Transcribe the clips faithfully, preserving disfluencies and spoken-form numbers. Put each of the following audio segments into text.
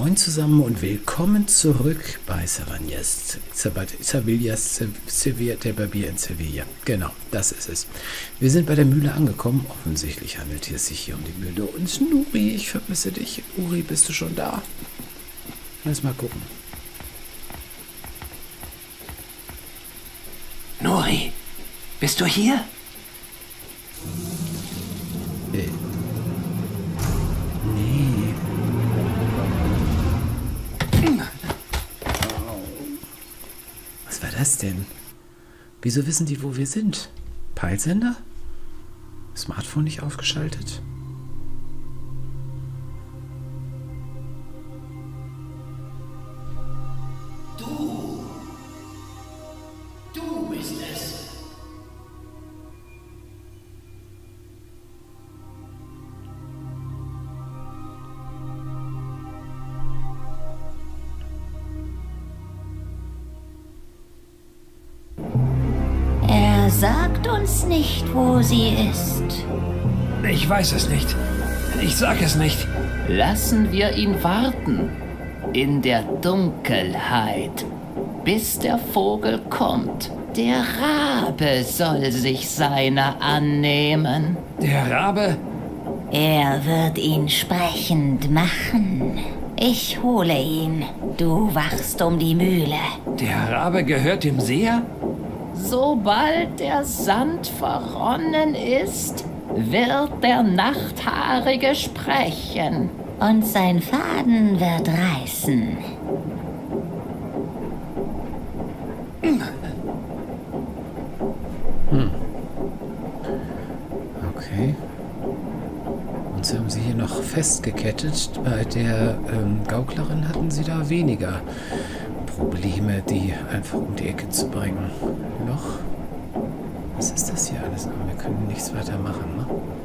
Moin zusammen und willkommen zurück bei Savanjas, Savillas, Sevilla, der Barbier in Sevilla. Genau, das ist es. Wir sind bei der Mühle angekommen. Offensichtlich handelt es sich hier um die Mühle. Und Nuri, ich vermisse dich. Uri, bist du schon da? Lass mal gucken. Nuri, bist du hier? Äh. Nee. Was war das denn? Wieso wissen die, wo wir sind? Peilsender? Smartphone nicht aufgeschaltet? Du. Du bist es. Er sagt uns nicht, wo sie ist. Ich weiß es nicht. Ich sag es nicht. Lassen wir ihn warten. In der Dunkelheit. Bis der Vogel kommt. Der Rabe soll sich seiner annehmen. Der Rabe? Er wird ihn sprechend machen. Ich hole ihn. Du wachst um die Mühle. Der Rabe gehört dem Seher? Sobald der Sand verronnen ist, wird der Nachthaarige sprechen. Und sein Faden wird reißen. Hm. Okay. Uns haben sie hier noch festgekettet. Bei der ähm, Gauklerin hatten sie da weniger Probleme, die einfach um die Ecke zu bringen. Loch? Was ist das hier alles? Wir können nichts weiter machen, ne?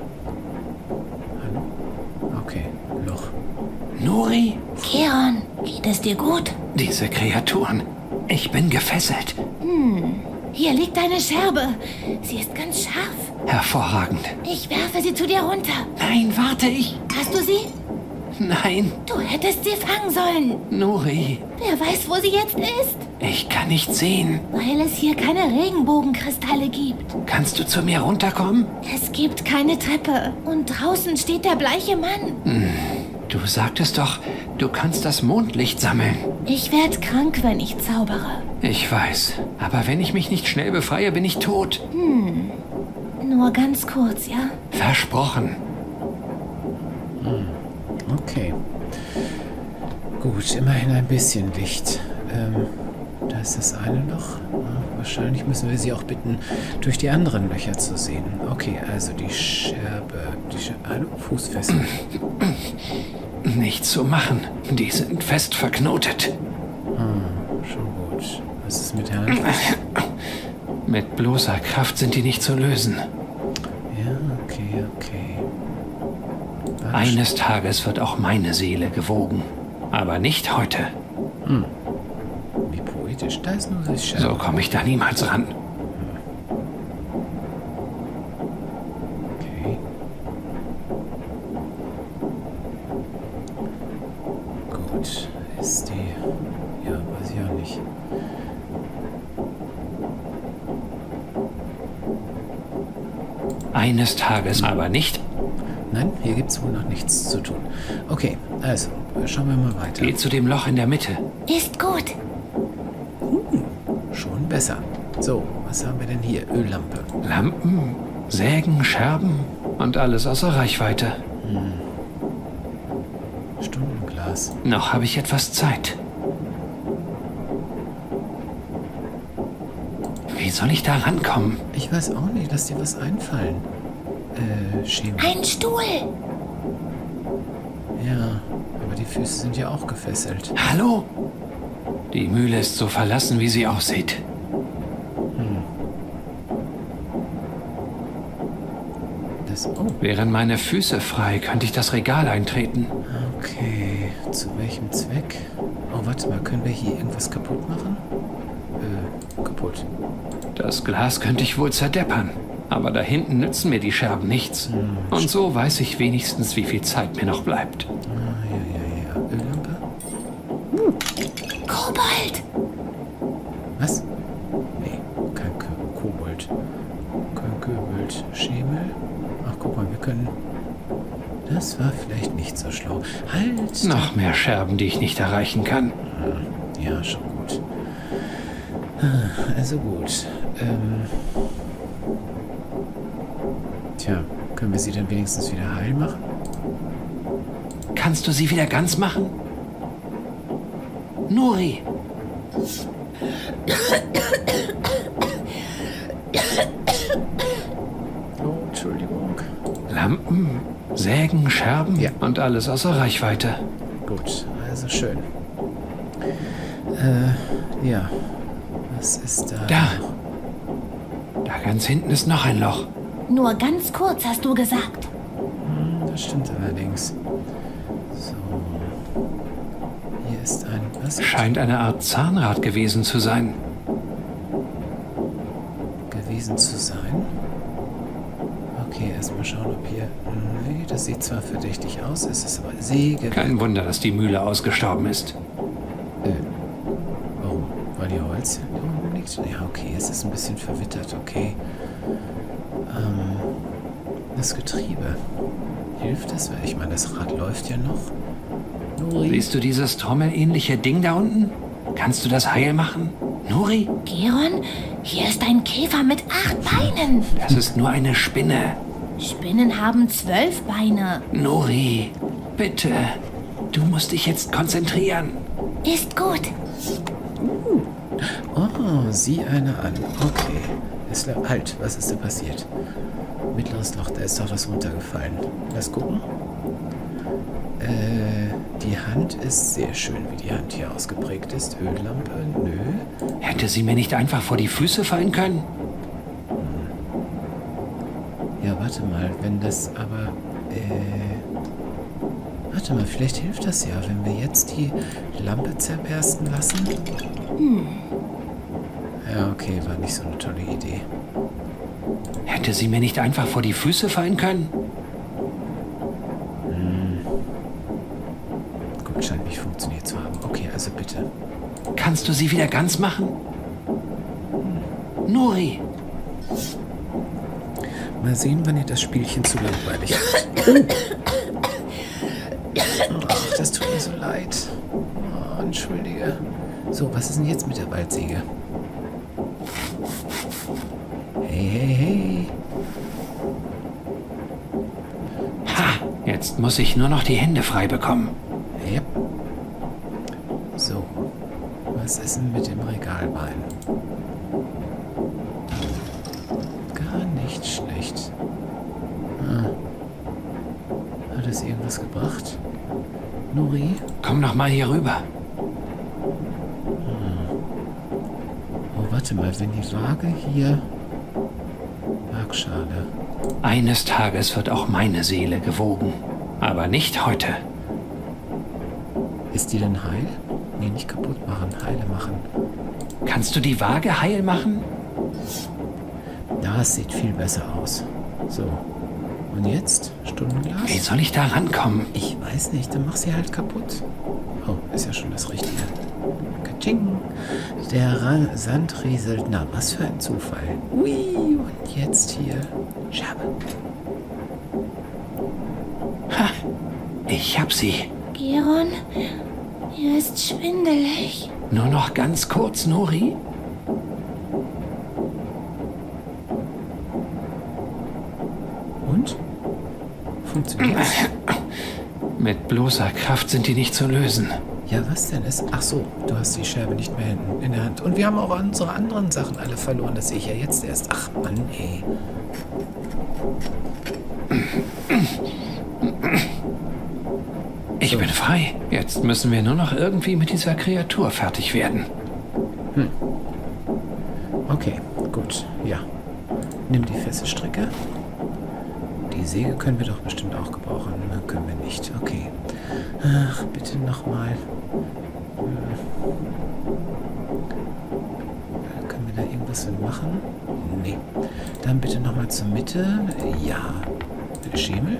Hallo? Okay, Loch. Nuri? Keron, geht es dir gut? Diese Kreaturen. Ich bin gefesselt. Hm, hier liegt eine Scherbe. Sie ist ganz scharf. Hervorragend. Ich werfe sie zu dir runter. Nein, warte, ich... Hast du sie? Nein. Du hättest sie fangen sollen. Nuri. Wer weiß, wo sie jetzt ist? Ich kann nicht sehen. Weil es hier keine Regenbogenkristalle gibt. Kannst du zu mir runterkommen? Es gibt keine Treppe. Und draußen steht der bleiche Mann. Hm. Du sagtest doch, du kannst das Mondlicht sammeln. Ich werde krank, wenn ich zaubere. Ich weiß. Aber wenn ich mich nicht schnell befreie, bin ich tot. Hm. Nur ganz kurz, ja? Versprochen. Hm. Okay. Gut, immerhin ein bisschen Licht. Ähm, da ist das eine Loch. Ja, wahrscheinlich müssen wir sie auch bitten, durch die anderen Löcher zu sehen. Okay, also die Scherbe. Die Scherbe. Hallo, Fußfessel. Nichts zu machen. Die sind fest verknotet. Hm, schon gut. Was ist mit der Hand? Mit bloßer Kraft sind die nicht zu lösen. Ja, okay, okay. Ach, Eines Tages wird auch meine Seele gewogen. Aber nicht heute. Hm. Wie poetisch. Da ist nur die Scherbe. So komme ich da niemals ran. Okay. Gut. Ist die... Ja, weiß ich auch nicht. Eines Tages, aber nicht. Nein, hier gibt es wohl noch nichts zu tun. Okay, also, schauen wir mal weiter. Geh zu dem Loch in der Mitte. Ist gut. Uh, schon besser. So, was haben wir denn hier? Öllampe. Lampen, Sägen, Scherben und alles außer Reichweite. Hm. Stundenglas. Noch habe ich etwas Zeit. Wie soll ich da rankommen? Ich weiß auch nicht, lass dir was einfallen. Äh, Schema. Ein Stuhl. Ja, aber die Füße sind ja auch gefesselt. Hallo? Die Mühle ist so verlassen, wie sie aussieht. Hm. Das... Oh. Wären meine Füße frei, könnte ich das Regal eintreten. Okay, zu welchem Zweck? Oh, warte mal, können wir hier irgendwas kaputt machen? Äh, kaputt. Das Glas könnte ich wohl zerdeppern. Aber da hinten nützen mir die Scherben nichts. Und so weiß ich wenigstens, wie viel Zeit mir noch bleibt. Ah, ja, ja, ja. Öllampe? Uh. Kobold! Was? Nee, kein K Kobold. Kein Kobold. Schemel? Ach, guck mal, wir können... Das war vielleicht nicht so schlau. Halt! Noch mehr Scherben, die ich nicht erreichen kann. Ja, schon gut. Also gut. Ähm... Tja, können wir sie dann wenigstens wieder heil machen? Kannst du sie wieder ganz machen? Nuri! Oh, Entschuldigung. Lampen, Sägen, Scherben Ja. und alles außer Reichweite. Gut, also schön. Äh, ja. Was ist da? Da! Da ganz hinten ist noch ein Loch. Nur ganz kurz, hast du gesagt. Hm, das stimmt allerdings. So. Hier ist ein... Was? Scheint eine Art Zahnrad gewesen zu sein. Gewesen zu sein. Okay, erstmal schauen, ob hier... Nee, das sieht zwar verdächtig aus, es ist aber Säge... Kein Wunder, dass die Mühle ausgestorben ist. Äh, warum? Weil hier Holz hier unten liegt? Ja, okay, es ist ein bisschen verwittert, okay. Ähm, das Getriebe. Hilft es? Weil ich meine, das Rad läuft ja noch. Nuri? Siehst du dieses trommelähnliche Ding da unten? Kannst du das heil machen? Nuri? Geron, hier ist ein Käfer mit acht Beinen. Das ist nur eine Spinne. Spinnen haben zwölf Beine. Nuri, bitte. Du musst dich jetzt konzentrieren. Ist gut. Oh, sieh eine an. Okay. Es la- halt, was ist da passiert? Mittleres Loch, da ist doch was runtergefallen. Lass gucken. Äh, die Hand ist sehr schön, wie die Hand hier ausgeprägt ist. Öllampe, nö. Hätte sie mir nicht einfach vor die Füße fallen können? Ja, warte mal, wenn das aber... Äh, warte mal, vielleicht hilft das ja, wenn wir jetzt die Lampe zerbersten lassen. Hm. Ja, okay, war nicht so eine tolle Idee. Hätte sie mir nicht einfach vor die Füße fallen können? Gut, scheint nicht funktioniert zu haben. Okay, also bitte. Kannst du sie wieder ganz machen? Nuri, Mal sehen, wann ihr das Spielchen zu langweilig ist. Ach, das tut mir so leid. Oh, entschuldige. So, was ist denn jetzt mit der Waldsäge? Hey, hey, hey. ha, jetzt muss ich nur noch die Hände frei bekommen. Yep. So, was ist denn mit dem Regalbein? Gar nicht schlecht. Ah. Hat es irgendwas gebracht? Nuri? Komm noch mal hier rüber. Oh, warte mal, wenn die Waage hier... Waagschale. Eines Tages wird auch meine Seele gewogen. Aber nicht heute. Ist die denn heil? Nee, nicht kaputt machen, heile machen. Kannst du die Waage heil machen? Das sieht viel besser aus. So. Und jetzt? Stundenglas? Wie soll ich da rankommen? Ich weiß nicht, dann mach sie halt kaputt. Oh, ist ja schon das Richtige. Katsching. Der Ra Sand rieselt. Na, was für ein Zufall. Ui, und jetzt hier. Scherbe. Ha, ich hab sie. Geron, mir ist schwindelig. Nur noch ganz kurz, Nuri. Und? Funktioniert es? Mit bloßer Kraft sind die nicht zu lösen. Ja, was denn ist? Ach so, du hast die Scherbe nicht mehr in, in der Hand. Und wir haben auch unsere anderen Sachen alle verloren. Das sehe ich ja jetzt erst. Ach Mann, ey. Ich bin frei. Jetzt müssen wir nur noch irgendwie mit dieser Kreatur fertig werden. Okay, gut. Ja. Nimm die Fesselstricke. Die Säge können wir doch bestimmt auch gebrauchen. Na, können wir nicht. Okay. Ach, bitte nochmal. Können wir da irgendwas mit machen? Nee. Dann bitte nochmal zur Mitte. Ja. Bitte Schemel.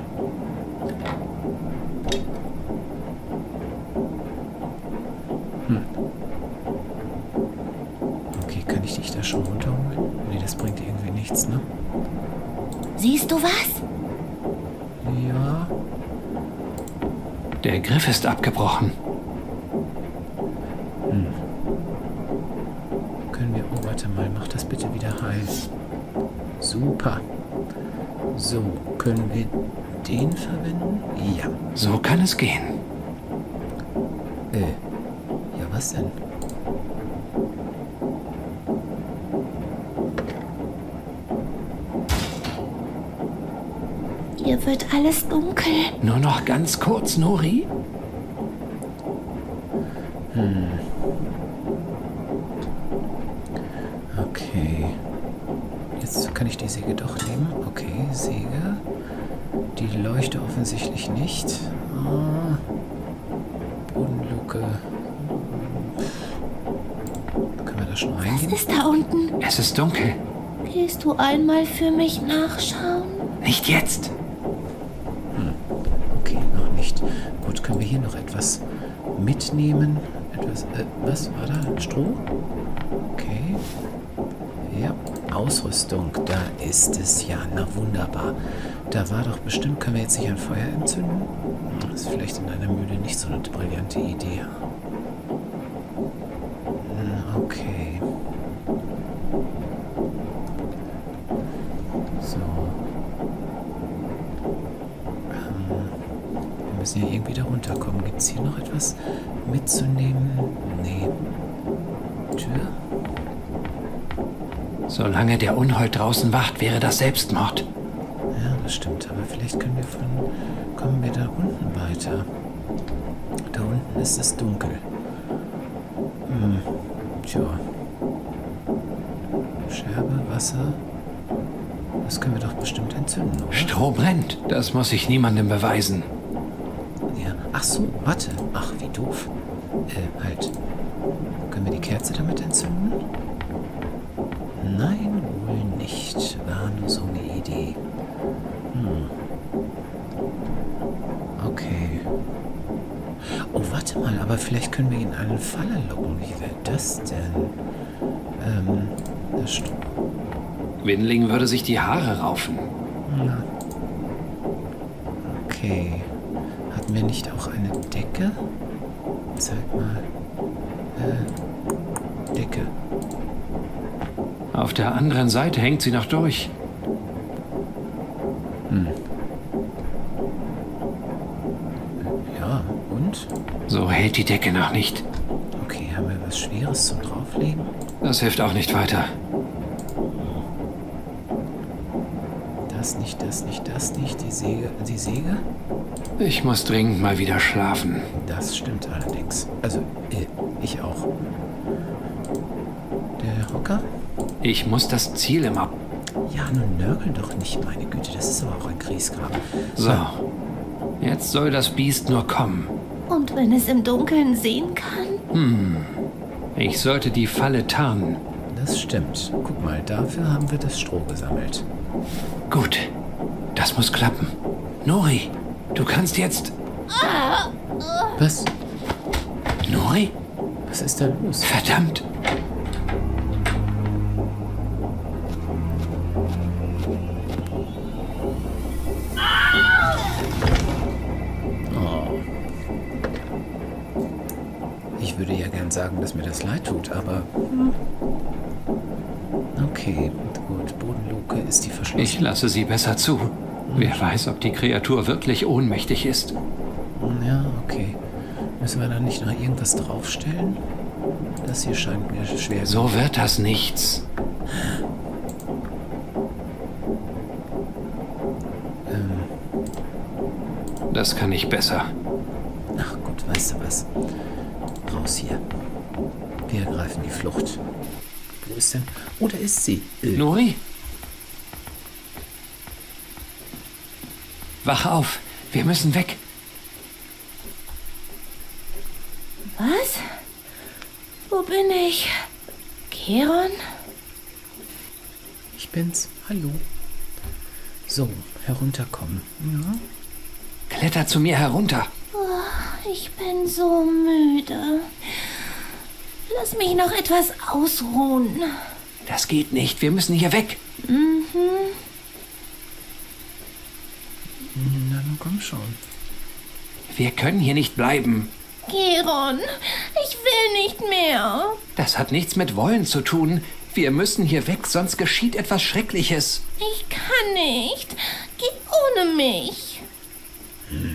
nichts, ne? Siehst du was? Ja. Der Griff ist abgebrochen. Hm. Können wir... Oh, warte mal. Mach das bitte wieder heil. Super. So, können wir den verwenden? Ja. So kann es gehen. Äh. Ja, was denn? Hier wird alles dunkel. Nur noch ganz kurz, Nori. Hm. Okay. Jetzt kann ich die Säge doch nehmen. Okay, Säge. Die Leuchte offensichtlich nicht. Ah. Bodenluke. Können wir da schon reingehen? Was ist da unten? Es ist dunkel. Gehst du einmal für mich nachschauen? Nicht jetzt. Okay, noch nicht. Gut, können wir hier noch etwas mitnehmen? Etwas, äh, was war da? Stroh? Okay. Ja, Ausrüstung, da ist es ja. Na wunderbar. Da war doch bestimmt, können wir jetzt nicht ein Feuer entzünden? Das ist vielleicht in einer Mühle nicht so eine brillante Idee. Okay. So. Wir müssen ja irgendwie da runterkommen. Gibt es hier noch etwas mitzunehmen? Nee. Tür? Solange der Unhold draußen wacht, wäre das Selbstmord. Ja, das stimmt. Aber vielleicht können wir von... Kommen wir da unten weiter? Da unten ist es dunkel. Hm. Tja. Scherbe, Wasser. Das können wir doch bestimmt entzünden, oder? Stroh brennt. Das muss ich niemandem beweisen. Ja. Ach so, warte. Ach, wie doof. Äh, halt. Können wir die Kerze damit entzünden? Nein, wohl nicht. War nur so eine Idee. Hm. Okay. Oh, warte mal, aber vielleicht können wir ihn in eine Falle locken. Wie wäre das denn? Ähm, das Stroh. Windling würde sich die Haare raufen. Na. Okay. Hatten wir nicht auch eine Decke? Zeig mal. Äh, Decke. Auf der anderen Seite hängt sie noch durch. Hm. Ja, und? So hält die Decke noch nicht. Okay, haben wir was Schweres zum Drauflegen? Das hilft auch nicht weiter. Das nicht, das nicht, das nicht. Die Säge, die Säge? Ich muss dringend mal wieder schlafen. Das stimmt allerdings. Also, äh, ich auch. Der Hocker? Ich muss das Ziel im Ab... Ja, nun nörgel doch nicht, meine Güte. Das ist aber auch ein Kriegsgrab. So. Jetzt soll das Biest nur kommen. Und wenn es im Dunkeln sehen kann? Hm. Ich sollte die Falle tarnen. Das stimmt. Guck mal, dafür haben wir das Stroh gesammelt. Gut. Das muss klappen. Nori, du kannst jetzt... Was? Nori? Was ist da los? Verdammt. Oh. Ich würde ja gern sagen, dass mir das leid tut, aber... Okay, gut. Bodenluke ist die verschlossen. Ich lasse sie besser zu. Wer weiß, ob die Kreatur wirklich ohnmächtig ist. Ja, okay. Müssen wir da nicht noch irgendwas draufstellen? Das hier scheint mir schwer. So wird das nichts. Ähm, Das kann ich besser. ach gut, weißt du was? Raus hier. Wir ergreifen die Flucht. Wo ist denn? Oh, da ist sie. Äh, Nori? Wach auf. Wir müssen weg. Was? Wo bin ich? Keron? Ich bin's. Hallo. So, herunterkommen. Ja. Kletter zu mir herunter. Oh, ich bin so müde. Lass mich noch etwas ausruhen. Das geht nicht. Wir müssen hier weg. Mhm. Na, dann komm schon. Wir können hier nicht bleiben. Geron, ich will nicht mehr. Das hat nichts mit Wollen zu tun. Wir müssen hier weg, sonst geschieht etwas Schreckliches. Ich kann nicht. Geh ohne mich. Hm.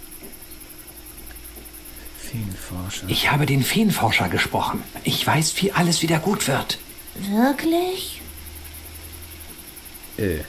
Feenforscher. Ich habe den Feenforscher gesprochen. Ich weiß, wie alles wieder gut wird. Wirklich? Äh.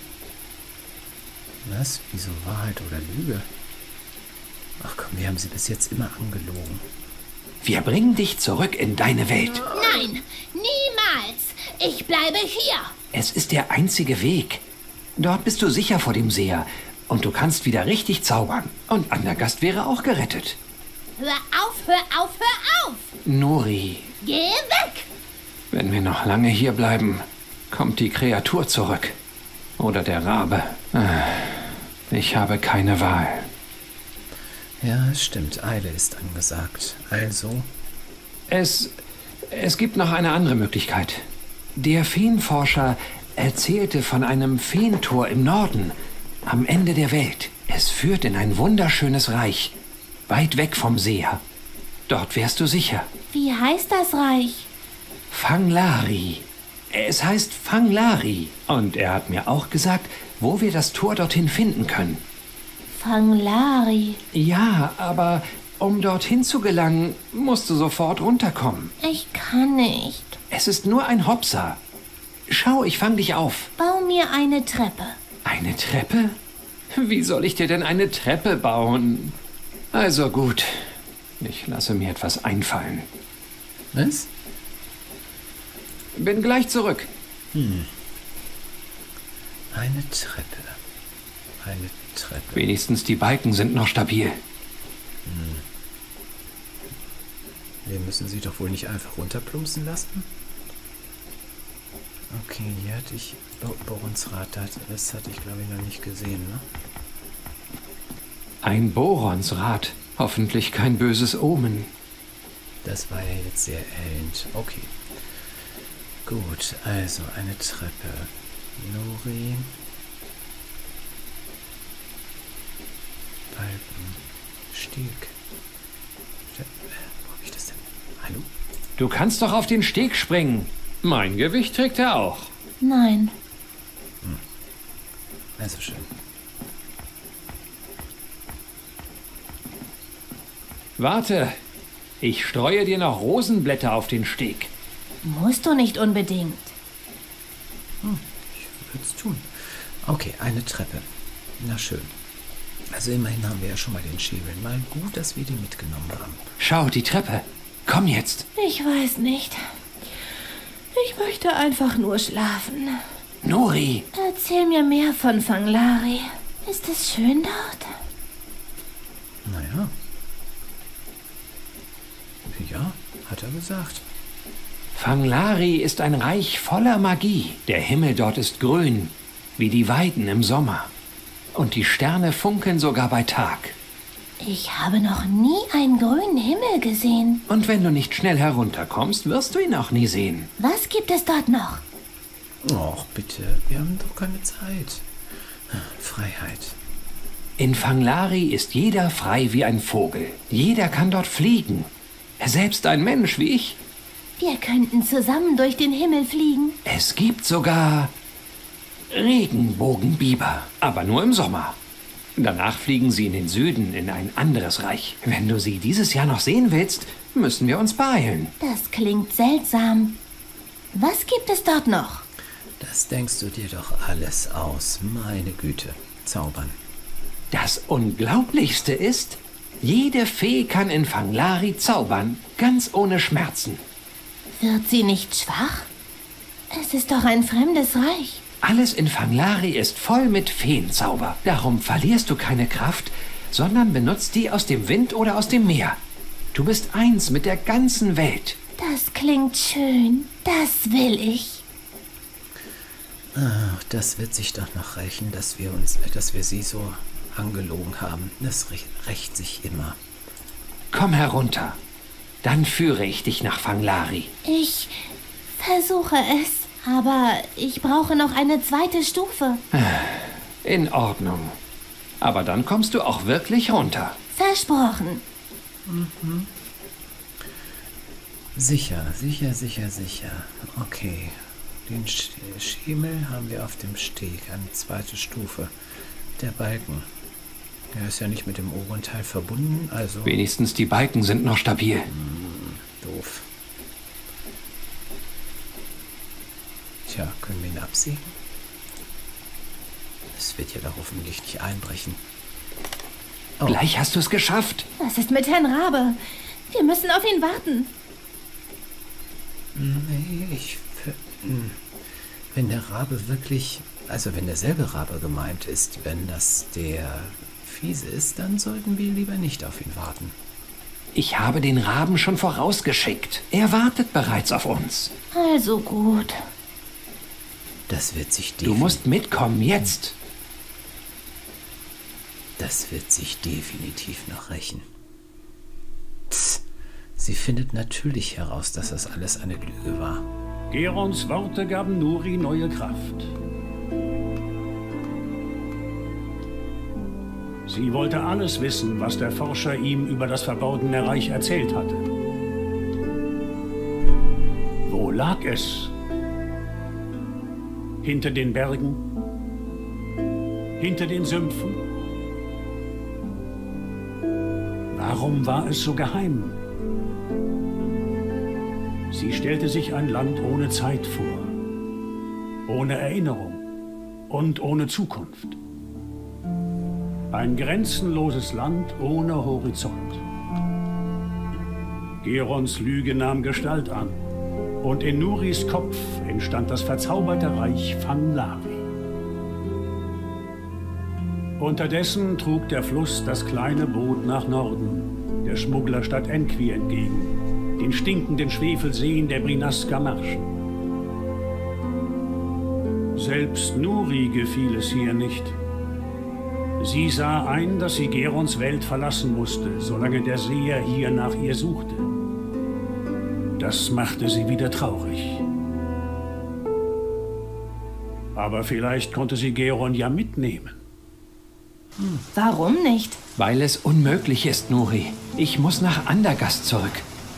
Was? Wieso Wahrheit oder Lüge? Ach komm, wir haben sie bis jetzt immer angelogen. Wir bringen dich zurück in deine Welt. Nein, niemals. Ich bleibe hier. Es ist der einzige Weg. Dort bist du sicher vor dem Seher. Und du kannst wieder richtig zaubern. Und Andergast wäre auch gerettet. Hör auf, hör auf, hör auf. Nuri. Geh weg. Wenn wir noch lange hier bleiben, kommt die Kreatur zurück. Oder der Rabe. Ich habe keine Wahl. Ja, es stimmt. Eile ist angesagt. Also? Es, es gibt noch eine andere Möglichkeit. Der Feenforscher erzählte von einem Feentor im Norden, am Ende der Welt. Es führt in ein wunderschönes Reich, weit weg vom Seher. Dort wärst du sicher. Wie heißt das Reich? Fanglari. Es heißt Fanglari. Und er hat mir auch gesagt, wo wir das Tor dorthin finden können. Fanglari. Ja, aber um dorthin zu gelangen, musst du sofort runterkommen. Ich kann nicht. Es ist nur ein Hopser. Schau, ich fang dich auf. Bau mir eine Treppe. Eine Treppe? Wie soll ich dir denn eine Treppe bauen? Also gut, ich lasse mir etwas einfallen. Was? Bin gleich zurück. Hm. Eine Treppe. Eine Treppe. Wenigstens die Balken sind noch stabil. Hm. Wir müssen sie doch wohl nicht einfach runterplumpsen lassen? Okay, hier hatte ich Boronsrad, das hatte ich glaube ich noch nicht gesehen, ne? Ein Boronsrad. Hoffentlich kein böses Omen. Das war ja jetzt sehr erhellend. Okay. Gut, also eine Treppe. Nuri. Balken. Steg. Ste Wo hab ich das denn? Hallo? Du kannst doch auf den Steg springen. Mein Gewicht trägt er auch. Nein. Hm. Also schön. Warte, ich streue dir noch Rosenblätter auf den Steg. Musst du nicht unbedingt. Hm, ich würde es tun. Okay, eine Treppe. Na schön. Also immerhin haben wir ja schon mal den Schäbel. Mal gut, dass wir den mitgenommen haben. Schau, die Treppe. Komm jetzt. Ich weiß nicht. Ich möchte einfach nur schlafen. Nuri. Erzähl mir mehr von Fanglari. Ist es schön dort? Naja. Ja, hat er gesagt. Fanglari ist ein Reich voller Magie. Der Himmel dort ist grün, wie die Weiden im Sommer. Und die Sterne funkeln sogar bei Tag. Ich habe noch nie einen grünen Himmel gesehen. Und wenn du nicht schnell herunterkommst, wirst du ihn auch nie sehen. Was gibt es dort noch? Och, bitte, wir haben doch keine Zeit. Freiheit. In Fanglari ist jeder frei wie ein Vogel. Jeder kann dort fliegen. Selbst ein Mensch wie ich. Wir könnten zusammen durch den Himmel fliegen. Es gibt sogar Regenbogenbiber, aber nur im Sommer. Danach fliegen sie in den Süden, in ein anderes Reich. Wenn du sie dieses Jahr noch sehen willst, müssen wir uns beeilen. Das klingt seltsam. Was gibt es dort noch? Das denkst du dir doch alles aus. Meine Güte. Zaubern. Das Unglaublichste ist, jede Fee kann in Fanglari zaubern, ganz ohne Schmerzen. Wird sie nicht schwach? Es ist doch ein fremdes Reich. Alles in Fanglari ist voll mit Feenzauber. Darum verlierst du keine Kraft, sondern benutzt die aus dem Wind oder aus dem Meer. Du bist eins mit der ganzen Welt. Das klingt schön. Das will ich. Ach, das wird sich doch noch rächen, dass wir uns, dass wir sie so angelogen haben. Das rächt sich immer. Komm herunter. Dann führe ich dich nach Fanglari. Ich versuche es. Aber ich brauche noch eine zweite Stufe. In Ordnung. Aber dann kommst du auch wirklich runter. Versprochen. Mhm. Sicher, sicher, sicher, sicher. Okay. Den Sch Schemel haben wir auf dem Steg, eine zweite Stufe. Der Balken. Der ist ja nicht mit dem oberen Teil verbunden, also... Wenigstens die Balken sind noch stabil. Hm, doof. Tja, können wir ihn absägen? Es wird ja da hoffentlich nicht einbrechen. Oh. Gleich hast du es geschafft. Was ist mit Herrn Rabe? Wir müssen auf ihn warten. Nee, ich... Wenn der Rabe wirklich... Also wenn derselbe Rabe gemeint ist, wenn das der Fiese ist, dann sollten wir lieber nicht auf ihn warten. Ich habe den Raben schon vorausgeschickt. Er wartet bereits auf uns. Also gut. Das wird sich Du musst mitkommen, jetzt. Das wird sich definitiv noch rächen. Psst. Sie findet natürlich heraus, dass das alles eine Lüge war. Gerons Worte gaben Nuri neue Kraft. Sie wollte alles wissen, was der Forscher ihm über das verborgene Reich erzählt hatte. Wo lag es? Hinter den Bergen? Hinter den Sümpfen? Warum war es so geheim? Sie stellte sich ein Land ohne Zeit vor, ohne Erinnerung und ohne Zukunft. Ein grenzenloses Land ohne Horizont. Gerons Lüge nahm Gestalt an und in Nuris Kopf entstand das verzauberte Reich Fangleri. Unterdessen trug der Fluss das kleine Boot nach Norden, der Schmugglerstadt Enqui entgegen, den stinkenden Schwefelseen der Brinaska Marschen. Selbst Nuri gefiel es hier nicht. Sie sah ein, dass sie Gerons Welt verlassen musste, solange der Seher hier nach ihr suchte. Das machte sie wieder traurig. Aber vielleicht konnte sie Geron ja mitnehmen. Hm. Warum nicht? Weil es unmöglich ist, Nuri. Ich muss nach Andergast zurück.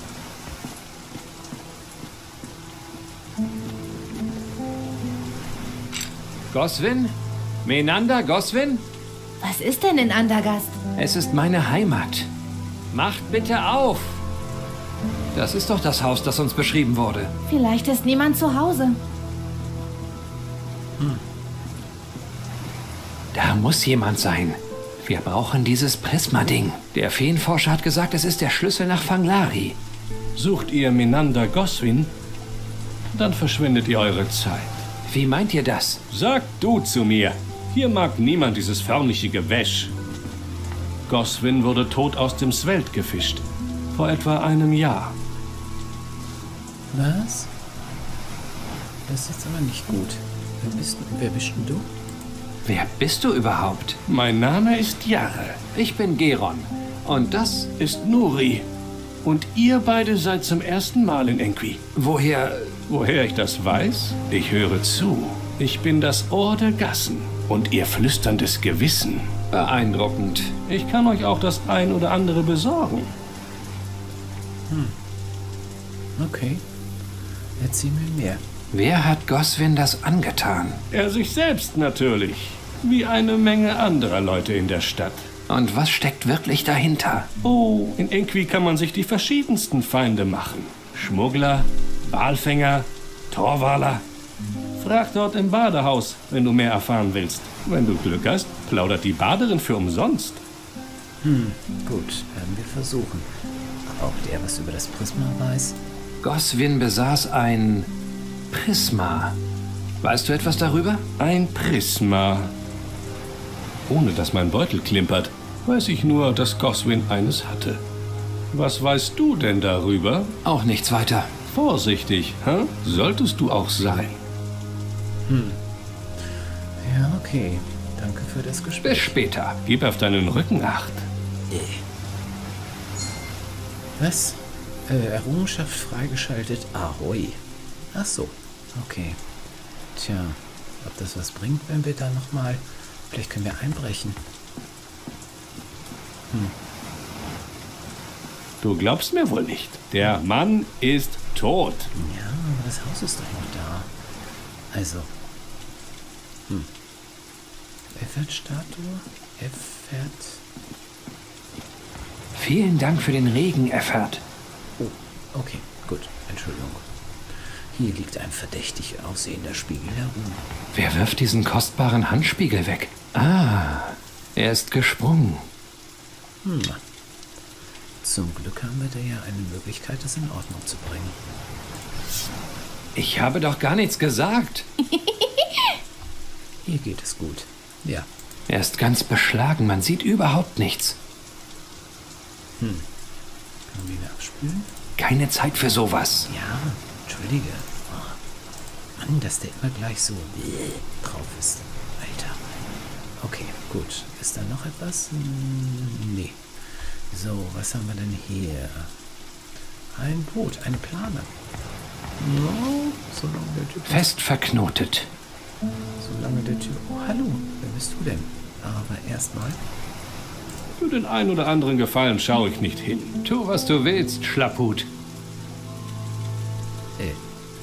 Goswin? Menander, Goswin? Was ist denn in Andergast? Es ist meine Heimat. Macht bitte auf! Das ist doch das Haus, das uns beschrieben wurde. Vielleicht ist niemand zu Hause. Hm. Da muss jemand sein. Wir brauchen dieses Prisma-Ding. Der Feenforscher hat gesagt, es ist der Schlüssel nach Fangleri. Sucht ihr Menander Goswin? Dann verschwendet ihr eure Zeit. Wie meint ihr das? Sagt du zu mir. Hier mag niemand dieses förmliche Gewäsch. Goswin wurde tot aus dem Sveld gefischt. Vor etwa einem Jahr. Was? Das ist jetzt aber nicht gut. Wer bist, wer bist denn du? Wer bist du überhaupt? Mein Name ist Jarre. Ich bin Geron. Und das ist Nuri. Und ihr beide seid zum ersten Mal in Enqui. Woher... Woher ich das weiß? Ich höre zu. Ich bin das Ohr der Gassen. Und ihr flüsterndes Gewissen. Beeindruckend. Ich kann euch auch das ein oder andere besorgen. Hm. Okay. Erzähl mir mehr. Wer hat Goswin das angetan? Er sich selbst natürlich. Wie eine Menge anderer Leute in der Stadt. Und was steckt wirklich dahinter? Oh, in Enqui kann man sich die verschiedensten Feinde machen. Schmuggler, Walfänger, Torwaler. Frag dort im Badehaus, wenn du mehr erfahren willst. Wenn du Glück hast, plaudert die Baderin für umsonst. Hm, gut, werden wir versuchen. Auch der, was über das Prisma weiß? Goswin besaß ein Prisma. Weißt du etwas darüber? Ein Prisma. Ohne dass mein Beutel klimpert, weiß ich nur, dass Goswin eines hatte. Was weißt du denn darüber? Auch nichts weiter. Vorsichtig, hä? Solltest du auch sein. Hm. Ja, okay. Danke für das Gespräch. Bis später. Gib auf deinen Rücken Acht. Was? Äh, Errungenschaft freigeschaltet. Ahoi. Ach so. Okay. Tja, ob das was bringt, wenn wir da nochmal... Vielleicht können wir einbrechen. Hm. Du glaubst mir wohl nicht. Der Mann ist tot. Ja, aber das Haus ist doch noch da. Also. Hm. Effert-Statue. Effert. Vielen Dank für den Regen, Effert. Oh, okay, gut. Entschuldigung. Hier liegt ein verdächtig aussehender Spiegel herum. Wer wirft diesen kostbaren Handspiegel weg? Ah, er ist gesprungen. Hm. Zum Glück haben wir da ja eine Möglichkeit, das in Ordnung zu bringen. Ich habe doch gar nichts gesagt. Hier geht es gut. Ja. Er ist ganz beschlagen, man sieht überhaupt nichts. Hm. Können wir ihn abspülen? Keine Zeit für sowas. Ja, entschuldige. Oh. Mann, dass der immer gleich so drauf ist. Alter. Okay, gut. Ist da noch etwas? Hm, nee. So, was haben wir denn hier? Ein Boot, ein Planer. No, solange der Typ... Fest verknotet. Solange der Typ... Oh, hallo, wer bist du denn? Aber erstmal... Für den einen oder anderen Gefallen schaue ich nicht hin. Tu, was du willst, Schlapphut. Äh.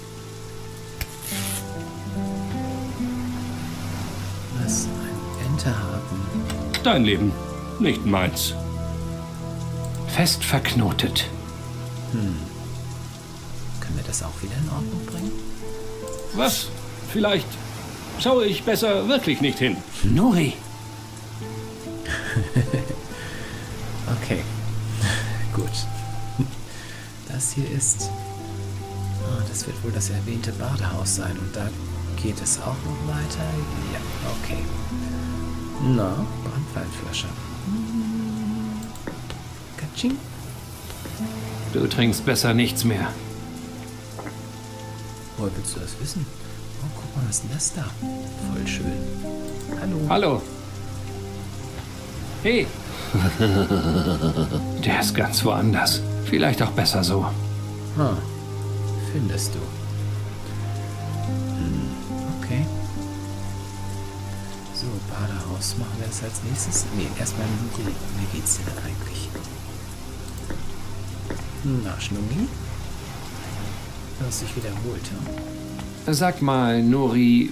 Was? Ein Enterhaken? Dein Leben, nicht meins. Fest verknotet. Hm. Können wir das auch wieder in Ordnung bringen? Was? Vielleicht schaue ich besser wirklich nicht hin. Nuri. Okay. Gut. Das hier ist... Ah, das wird wohl das erwähnte Badehaus sein. Und da geht es auch noch weiter. Ja, okay. Na, Brandweinflasche. Katsching. Du trinkst besser nichts mehr. Woher willst du das wissen? Oh, guck mal, was ist denn das da? Voll schön. Hallo. Hallo. Hey. Der ist ganz woanders. Vielleicht auch besser so. Hm. Findest du? Hm. Okay. So, Badehaus. Machen wir das als nächstes? Nee, erstmal Nuri. Wie geht's dir denn eigentlich? Na, Schnummi? Du hast dich wiederholt, ja? Sag mal, Nuri,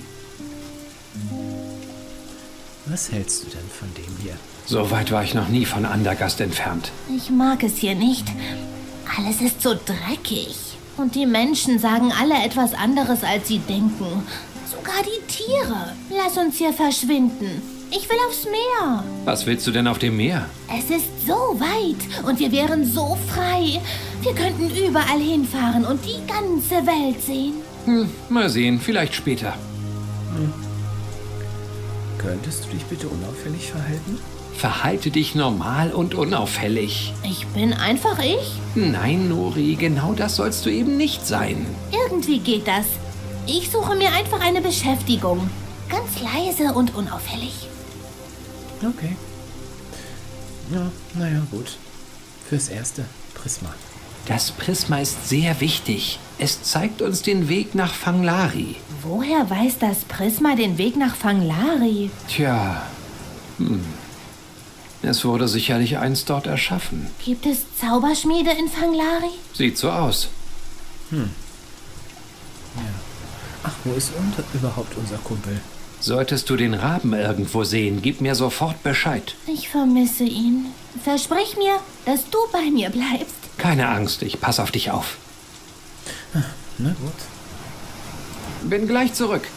Was hältst du denn von dem hier? so weit war ich noch nie von Andergast entfernt. Ich mag es hier nicht. Alles ist so dreckig. Und die Menschen sagen alle etwas anderes, als sie denken. Sogar die Tiere. Lass uns hier verschwinden. Ich will aufs Meer. Was willst du denn auf dem Meer? Es ist so weit und wir wären so frei. Wir könnten überall hinfahren und die ganze Welt sehen. Hm, mal sehen, vielleicht später. Hm. Könntest du dich bitte unauffällig verhalten? Verhalte dich normal und unauffällig. Ich bin einfach ich. Nein, Nuri, genau das sollst du eben nicht sein. Irgendwie geht das. Ich suche mir einfach eine Beschäftigung. Ganz leise und unauffällig. Okay. Ja, naja, gut. Fürs Erste, Prisma. Das Prisma ist sehr wichtig. Es zeigt uns den Weg nach Fanglari. Woher weiß das Prisma den Weg nach Fanglari? Tja, hm. Es wurde sicherlich einst dort erschaffen. Gibt es Zauberschmiede in Fanglari? Sieht so aus. Hm. Ja. Ach, wo ist unter überhaupt unser Kumpel? Solltest du den Raben irgendwo sehen, gib mir sofort Bescheid. Ich vermisse ihn. Versprich mir, dass du bei mir bleibst. Keine Angst, ich pass auf dich auf. Na gut. Bin gleich zurück.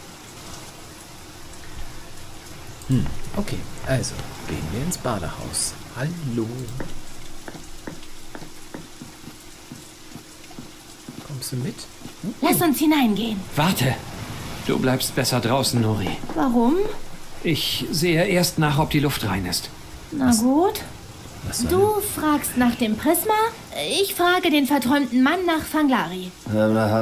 Hm, okay. Also, gehen wir ins Badehaus. Hallo. Kommst du mit? Hm? Lass uns hineingehen. Warte. Du bleibst besser draußen, Nuri. Warum? Ich sehe erst nach, ob die Luft rein ist. Na gut. Was soll Du fragst nach dem Prisma, ich frage den verträumten Mann nach Fanglari. Oh,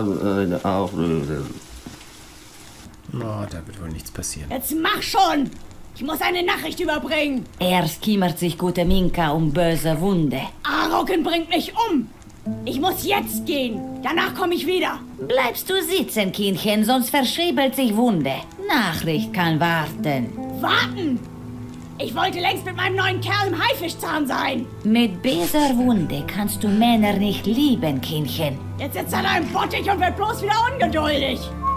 da wird wohl nichts passieren. Jetzt mach schon! Ich muss eine Nachricht überbringen. Erst kümmert sich gute Minka um böse Wunde. Aroken bringt mich um. Ich muss jetzt gehen. Danach komme ich wieder. Bleibst du sitzen, Kindchen, sonst verschriebelt sich Wunde. Nachricht kann warten. Warten! Ich wollte längst mit meinem neuen Kerl im Haifischzahn sein. Mit dieser Wunde kannst du Männer nicht lieben, Kindchen. Jetzt sitzt er da im Bottich und wird bloß wieder ungeduldig.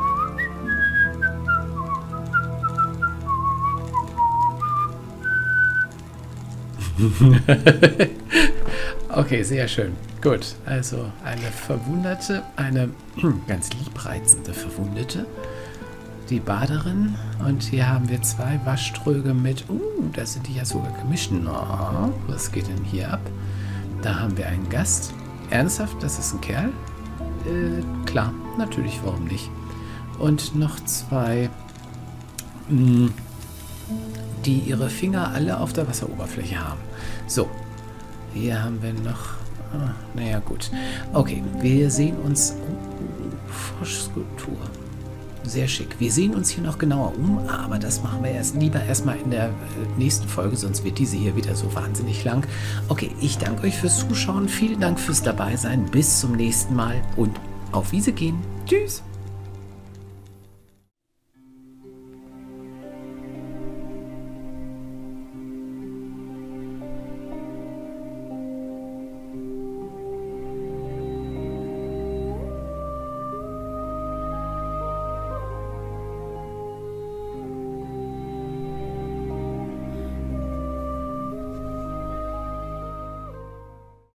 Okay, sehr schön. Gut, also eine Verwundete, eine ganz liebreizende Verwundete, die Baderin. Und hier haben wir zwei Waschtröge mit, uh, da sind die ja sogar gemischt. Oh, was geht denn hier ab? Da haben wir einen Gast. Ernsthaft, das ist ein Kerl? Äh, klar, natürlich, warum nicht? Und noch zwei, mh, die ihre Finger alle auf der Wasseroberfläche haben. So, hier haben wir noch... Ah, naja, gut. Okay, wir sehen uns... Oh, Froschskulptur. Sehr schick. Wir sehen uns hier noch genauer um, aber das machen wir erst lieber erstmal in der nächsten Folge, sonst wird diese hier wieder so wahnsinnig lang. Okay, ich danke euch fürs Zuschauen. Vielen Dank fürs Dabeisein. Bis zum nächsten Mal und auf Wiedersehen. Tschüss.